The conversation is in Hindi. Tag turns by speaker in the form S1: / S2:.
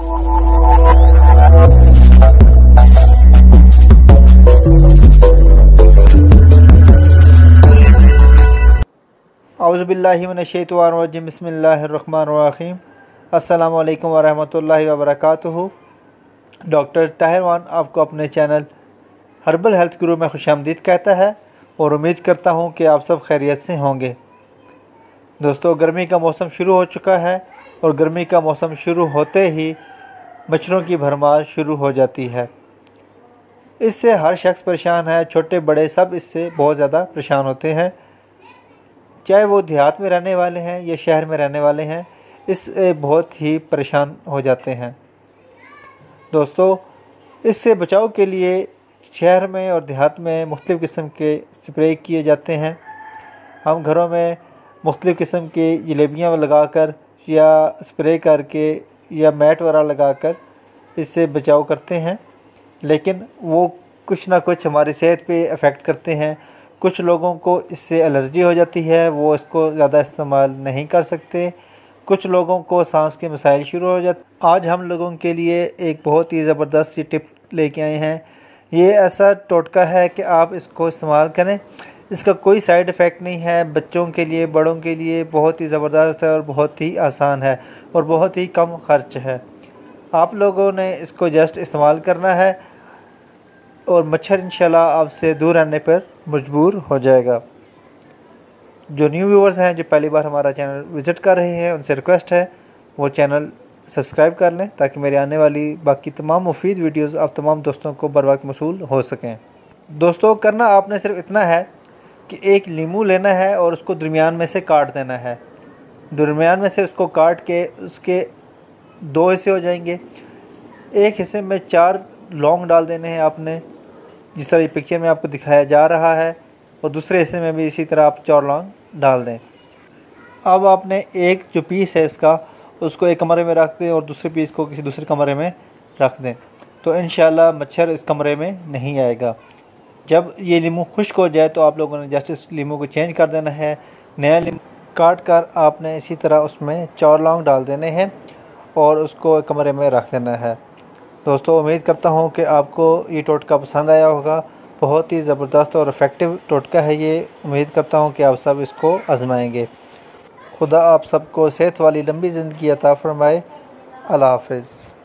S1: औज़ुबिल्लाहि मिनश्शैतानिर्रजीम बिस्मिल्लाहिर्रहमानिर्रहीम। अस्सलामु अलैकुम वरहमतुल्लाहि वबरकातुहू। डॉक्टर ताहिरवान आपको अपने चैनल हर्बल हेल्थ गुरु में खुशामदीद कहता है और उम्मीद करता हूँ कि आप सब खैरियत से होंगे। दोस्तों, गर्मी का मौसम शुरू हो चुका है और गर्मी का मौसम शुरू होते ही मच्छरों की भरमार शुरू हो जाती है। इससे हर शख्स परेशान है, छोटे बड़े सब इससे बहुत ज़्यादा परेशान होते हैं, चाहे वो देहात में रहने वाले हैं या शहर में रहने वाले हैं, इससे बहुत ही परेशान हो जाते हैं। दोस्तों, इससे बचाव के लिए शहर में और देहात में मुख्तलिफ़ किस्म के स्प्रे किए जाते हैं। हम घरों में मुख्तलिफ़ किस्म की जलेबियाँ लगाकर या स्प्रे करके या मैट वगैरह लगाकर इससे बचाव करते हैं, लेकिन वो कुछ ना कुछ हमारी सेहत पे अफेक्ट करते हैं। कुछ लोगों को इससे एलर्जी हो जाती है, वो इसको ज़्यादा इस्तेमाल नहीं कर सकते। कुछ लोगों को सांस के मसाइल शुरू हो जाते। आज हम लोगों के लिए एक बहुत ही ज़बरदस्त सी टिप लेके आए हैं। ये ऐसा टोटका है कि आप इसको इस्तेमाल करें, इसका कोई साइड इफ़ेक्ट नहीं है। बच्चों के लिए, बड़ों के लिए बहुत ही ज़बरदस्त है और बहुत ही आसान है और बहुत ही कम खर्च है। आप लोगों ने इसको जस्ट इस्तेमाल करना है और मच्छर इंशाल्लाह आपसे दूर रहने पर मजबूर हो जाएगा। जो न्यू व्यूवर्स हैं, जो पहली बार हमारा चैनल विज़िट कर रहे हैं, उनसे रिक्वेस्ट है वो चैनल सब्सक्राइब कर लें ताकि मेरी आने वाली बाकी तमाम मुफीद वीडियोस आप तमाम दोस्तों को बर वक्त मौसूल हो सकें। दोस्तों, करना आपने सिर्फ इतना है कि एक लीमू लेना है और उसको दरमियान में से काट देना है। दरमियान में से उसको काट के उसके दो हिस्से हो जाएंगे। एक हिस्से में 4 लौंग डाल देने हैं आपने, जिस तरह ये पिक्चर में आपको दिखाया जा रहा है, और दूसरे हिस्से में भी इसी तरह आप 4 लौंग डाल दें। अब आपने एक जो पीस है इसका, उसको एक कमरे में रख दें और दूसरे पीस को किसी दूसरे कमरे में रख दें, तो इंशाल्लाह मच्छर इस कमरे में नहीं आएगा। जब ये लीमू खुश्क हो जाए तो आप लोगों ने जस्ट इस लीमू को चेंज कर देना है। नया लीमू काट कर आपने इसी तरह उसमें 4 लौंग डाल देने हैं और उसको कमरे में रख देना है। दोस्तों, उम्मीद करता हूँ कि आपको ये टोटका पसंद आया होगा। बहुत ही ज़बरदस्त और इफ़ेक्टिव टोटका है ये। उम्मीद करता हूँ कि आप सब इसको आजमाएंगे। खुदा आप सबको सेहत वाली लंबी ज़िंदगी अता फ़रमाए। अल्लाह हाफ़िज़।